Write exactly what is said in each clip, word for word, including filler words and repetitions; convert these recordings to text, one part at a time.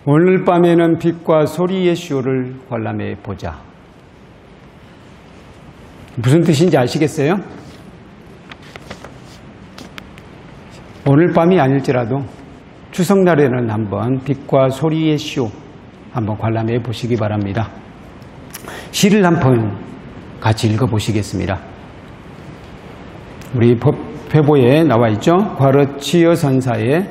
오늘 밤에는 빛과 소리의 쇼를 관람해 보자. 무슨 뜻인지 아시겠어요? 오늘 밤이 아닐지라도 추석날에는 한번 빛과 소리의 쇼 한번 관람해 보시기 바랍니다. 시를 한 편 같이 읽어보시겠습니다. 우리 법회보에 나와 있죠. 과르치어 선사의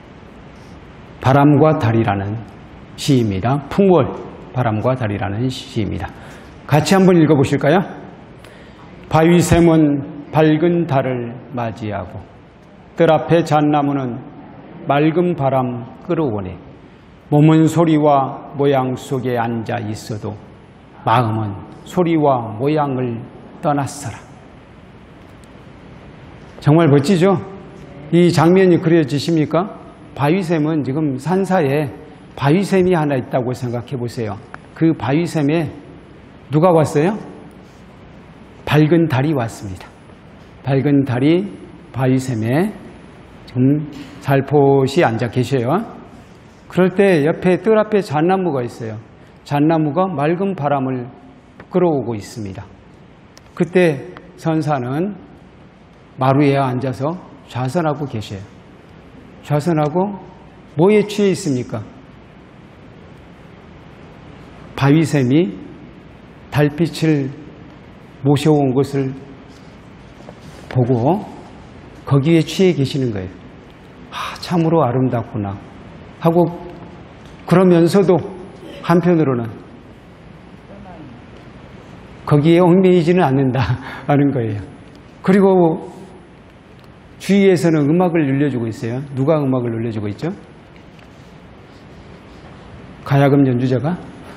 바람과 달이라는 시입니다. 풍월 바람과 달이라는 시입니다. 같이 한번 읽어보실까요? 바위샘은 밝은 달을 맞이하고 뜰 앞에 잣나무는 맑은 바람 끌어오네. 몸은 소리와 모양 속에 앉아 있어도 마음은 소리와 모양을 떠났어라. 정말 멋지죠? 이 장면이 그려지십니까? 바위샘은 지금 산사에 바위샘이 하나 있다고 생각해 보세요. 그 바위샘에 누가 왔어요? 밝은 달이 왔습니다. 밝은 달이 바위샘에 지금 살포시 앉아 계셔요. 그럴 때 옆에 뜰 앞에 잣나무가 있어요. 잣나무가 맑은 바람을 끌어오고 있습니다. 그때 선사는 마루에 앉아서 좌선하고 계셔요. 좌선하고 뭐에 취해 있습니까? 바위샘이 달빛을 모셔온 것을 보고 거기에 취해 계시는 거예요. 아, 참으로 아름답구나 하고, 그러면서도 한편으로는 거기에 얽매이지는 않는다 하는 거예요. 그리고 주위에서는 음악을 늘려주고 있어요. 누가 음악을 늘려주고 있죠? 가야금 연주자가?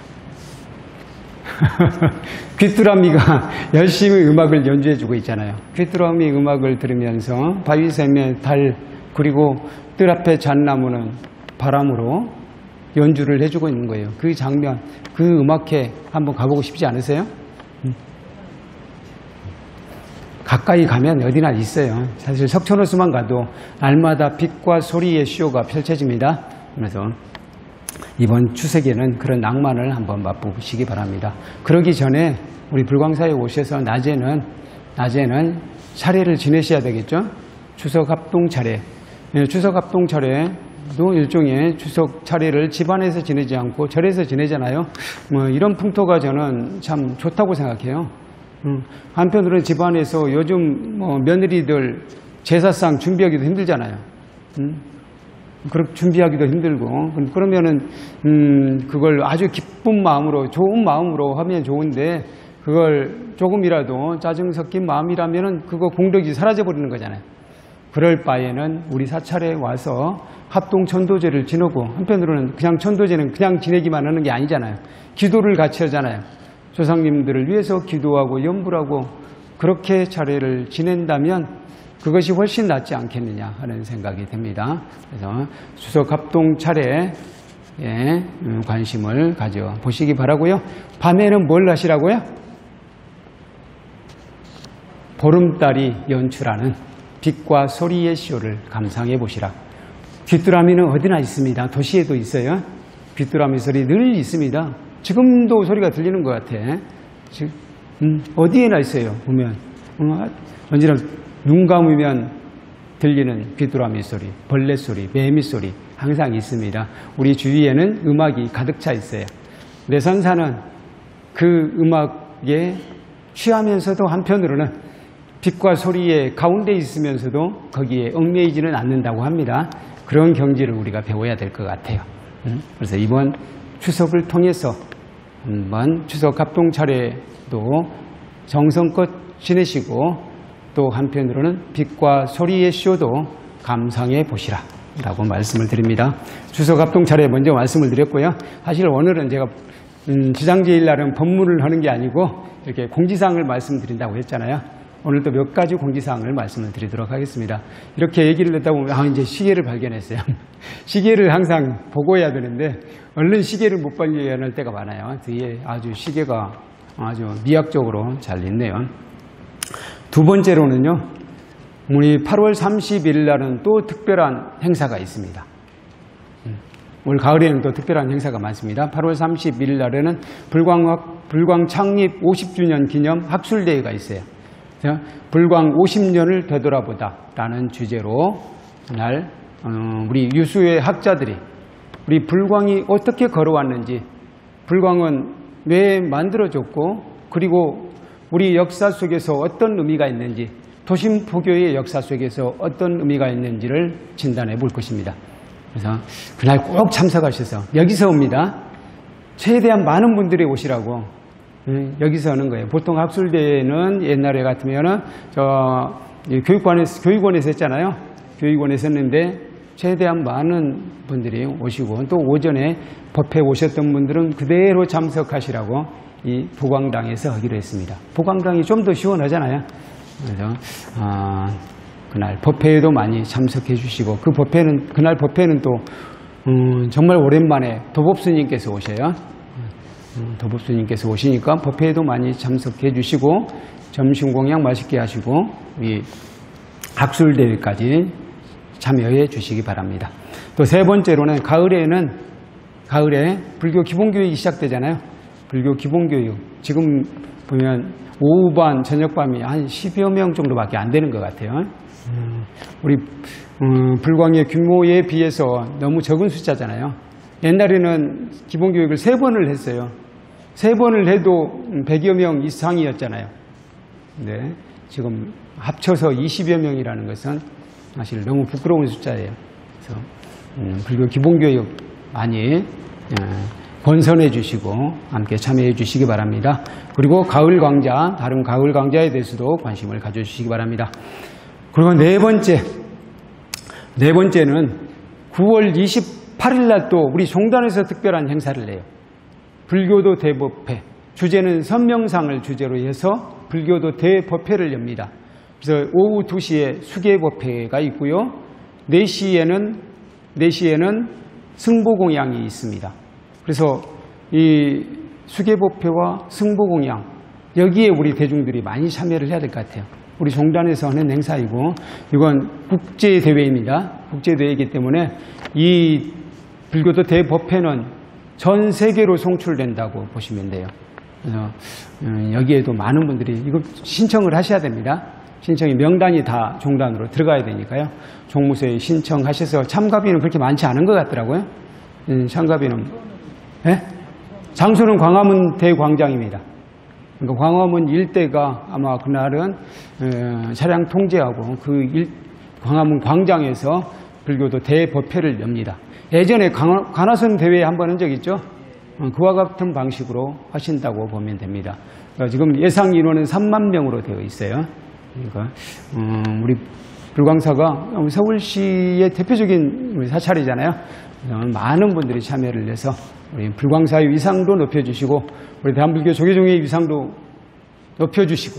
귀뚜라미가 열심히 음악을 연주해주고 있잖아요. 귀뚜라미 음악을 들으면서 바위샘의 달, 그리고 뜰 앞에 잣나무는 바람으로 연주를 해주고 있는 거예요. 그 장면, 그 음악회 한번 가보고 싶지 않으세요? 가까이 가면 어디나 있어요. 사실 석촌호수만 가도 날마다 빛과 소리의 쇼가 펼쳐집니다. 그래서 이번 추석에는 그런 낭만을 한번 맛보시기 바랍니다. 그러기 전에 우리 불광사에 오셔서 낮에는 낮에는 차례를 지내셔야 되겠죠. 추석 합동 차례. 추석 합동 차례도 일종의 추석 차례를 집안에서 지내지 않고 절에서 지내잖아요. 뭐 이런 풍토가 저는 참 좋다고 생각해요. 음, 한편으로는 집안에서 요즘 뭐 며느리들 제사상 준비하기도 힘들잖아요. 음, 그렇게 준비하기도 힘들고, 그러면은 음, 그걸 아주 기쁜 마음으로, 좋은 마음으로 하면 좋은데, 그걸 조금이라도 짜증 섞인 마음이라면은 그거 공덕이 사라져 버리는 거잖아요. 그럴 바에는 우리 사찰에 와서 합동 천도제를 지내고, 한편으로는 그냥 천도제는 그냥 지내기만 하는 게 아니잖아요. 기도를 같이 하잖아요. 조상님들을 위해서 기도하고 염불하고 그렇게 차례를 지낸다면 그것이 훨씬 낫지 않겠느냐 하는 생각이 듭니다. 그래서 추석 합동 차례에 관심을 가져보시기 바라고요. 밤에는 뭘 하시라고요? 보름달이 연출하는 빛과 소리의 쇼를 감상해 보시라. 귀뚜라미는 어디나 있습니다. 도시에도 있어요. 귀뚜라미 소리 늘 있습니다. 지금도 소리가 들리는 것 같아. 지금, 음, 어디에나 있어요, 보면. 음, 언제나 눈 감으면 들리는 귀뚜라미 소리, 벌레 소리, 매미 소리 항상 있습니다. 우리 주위에는 음악이 가득 차 있어요. 내 선사는 그 음악에 취하면서도 한편으로는 빛과 소리의 가운데 있으면서도 거기에 얽매이지는 않는다고 합니다. 그런 경지를 우리가 배워야 될 것 같아요. 음? 그래서 이번 추석을 통해서 한번 추석 합동 차례도 정성껏 지내시고, 또 한편으로는 빛과 소리의 쇼도 감상해 보시라 라고 말씀을 드립니다. 추석 합동 차례 먼저 말씀을 드렸고요. 사실 오늘은 제가 음, 지장제일 날은 법문을 하는 게 아니고 이렇게 공지사항을 말씀드린다고 했잖아요. 오늘도 몇 가지 공지사항을 말씀을 드리도록 하겠습니다. 이렇게 얘기를 듣다 보면 아, 이제 시계를 발견했어요. 시계를 항상 보고 해야 되는데 얼른 시계를 못 발견할 때가 많아요. 뒤에 아주 시계가 아주 미학적으로 잘 있네요. 두 번째로는요, 우리 팔월 삼십일 날은 또 특별한 행사가 있습니다. 올 가을에는 또 특별한 행사가 많습니다. 팔월 삼십일일 날에는 불광, 불광 창립 오십 주년 기념 학술대회가 있어요. 불광 오십 년을 되돌아보다 라는 주제로 그날 우리 유수의 학자들이 우리 불광이 어떻게 걸어왔는지, 불광은 왜 만들어졌고, 그리고 우리 역사 속에서 어떤 의미가 있는지, 도심 포교의 역사 속에서 어떤 의미가 있는지를 진단해 볼 것입니다. 그래서 그날 꼭 참석하셔서, 여기서 옵니다. 최대한 많은 분들이 오시라고 여기서 하는 거예요. 보통 학술대회는 옛날에 같으면은 저 교육관에서 교육원에서 했잖아요. 교육원에서 했는데 최대한 많은 분들이 오시고, 또 오전에 법회 오셨던 분들은 그대로 참석하시라고 이 보광당에서 하기로 했습니다. 보광당이 좀 더 시원하잖아요. 그래서 어, 그날 법회에도 많이 참석해 주시고, 그 법회는 그날 법회는 또 음, 정말 오랜만에 도법스님께서 오셔요. 음, 도법스님께서 오시니까 법회에도 많이 참석해 주시고, 점심 공양 맛있게 하시고, 이 학술대회까지 참여해 주시기 바랍니다. 또 세 번째로는 가을에는 가을에 불교 기본교육이 시작되잖아요. 불교 기본교육 지금 보면 오후반 저녁밤이 한 십여 명 정도밖에 안 되는 것 같아요. 음, 우리 음, 불광의 규모에 비해서 너무 적은 숫자잖아요. 옛날에는 기본교육을 세 번을 했어요. 세 번을 해도 백여 명 이상이었잖아요. 근데 지금 합쳐서 이십여 명이라는 것은 사실 너무 부끄러운 숫자예요. 그래서 음, 불교 기본교육 많이 예, 권선해 주시고 함께 참여해 주시기 바랍니다. 그리고 가을 강좌, 다른 가을 강좌에 대해서도 관심을 가져주시기 바랍니다. 그리고 네 번째, 네 번째는 구월 이십팔일 날 또 우리 종단에서 특별한 행사를 해요. 불교도 대법회, 주제는 선명상을 주제로 해서 불교도 대법회를 엽니다. 그래서 오후 두 시에 수계법회가 있고요. 네 시에는, 네 시에는 승보공양이 있습니다. 그래서 이 수계법회와 승보공양, 여기에 우리 대중들이 많이 참여를 해야 될 것 같아요. 우리 종단에서 하는 행사이고, 이건 국제대회입니다. 국제대회이기 때문에 이 불교도 대법회는 전 세계로 송출된다고 보시면 돼요. 그래서 여기에도 많은 분들이 이거 신청을 하셔야 됩니다. 신청이 명단이 다 종단으로 들어가야 되니까요. 종무소에 신청하셔서, 참가비는 그렇게 많지 않은 것 같더라고요. 참가비는 네? 장소는 광화문 대광장입니다. 그러니까 광화문 일대가 아마 그날은 차량 통제하고 그 일, 광화문 광장에서 불교도 대법회를 엽니다. 예전에 관화선 대회 한 번 한 적 있죠? 그와 같은 방식으로 하신다고 보면 됩니다. 그러니까 지금 예상 인원은 삼만 명으로 되어 있어요. 그러니까 음, 우리 불광사가 서울시의 대표적인 우리 사찰이잖아요. 많은 분들이 참여를 해서 우리 불광사의 위상도 높여주시고, 우리 대한불교 조계종의 위상도 높여주시고,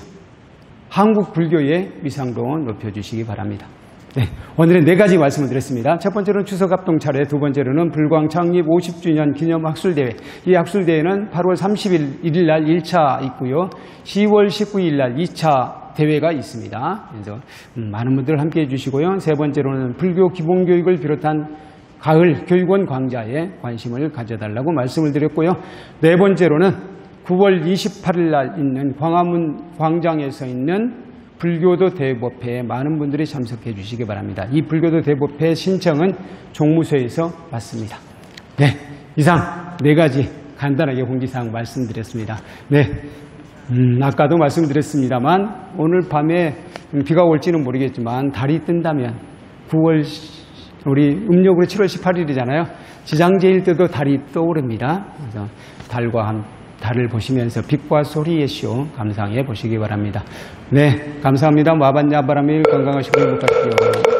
한국 불교의 위상도 높여주시기 바랍니다. 네, 오늘은 네 가지 말씀을 드렸습니다. 첫 번째로는 추석합동 차례, 두 번째로는 불광 창립 오십 주년 기념 학술대회. 이 학술대회는 팔월 삼십일 날 일 차 있고요. 시월 십구일 날 이 차 대회가 있습니다. 그래서 많은 분들 함께해 주시고요. 세 번째로는 불교 기본교육을 비롯한 가을 교육원 강좌에 관심을 가져달라고 말씀을 드렸고요. 네 번째로는 구월 이십팔일 날 있는 광화문 광장에서 있는 불교도 대법회에 많은 분들이 참석해 주시기 바랍니다. 이 불교도 대법회 신청은 종무소에서 받습니다. 네, 이상 네 가지 간단하게 공지사항 말씀드렸습니다. 네, 음, 아까도 말씀드렸습니다만 오늘 밤에 비가 올지는 모르겠지만 달이 뜬다면 구월 우리 음력으로 칠월 십팔일이잖아요. 지장제일 때도 달이 떠오릅니다. 그래서 달과 함, 달을 보시면서 빛과 소리의 시호 감상해 보시기 바랍니다. 네, 감사합니다. 마반야바라밀 건강하시고 행복하십시오.